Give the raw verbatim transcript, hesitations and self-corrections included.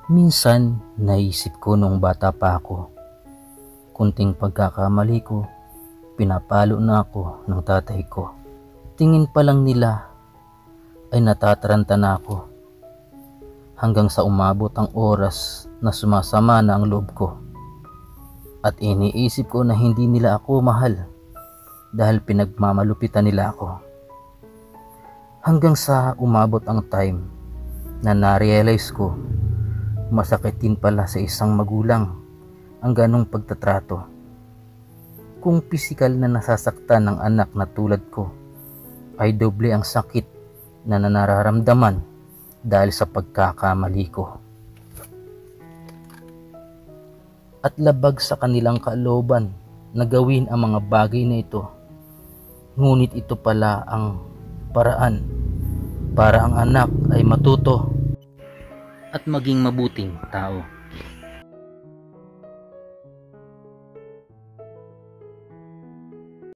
Minsan naisip ko nung bata pa ako, kunting pagkakamali ko, pinapalo na ako ng tatay ko. Tingin pa lang nila ay natataranta na ako, hanggang sa umabot ang oras na sumasama na ang loob ko. At iniisip ko na hindi nila ako mahal dahil pinagmamalupitan nila ako. Hanggang sa umabot ang time na na-realize ko, masakit din pala sa isang magulang ang ganong pagtatrato. Kung pisikal na nasasaktan ng anak na tulad ko, ay doble ang sakit na nararamdaman dahil sa pagkakamali ko. At labag sa kanilang kalooban na gawin ang mga bagay na ito. Ngunit ito pala ang paraan para ang anak ay matuto at maging mabuting tao.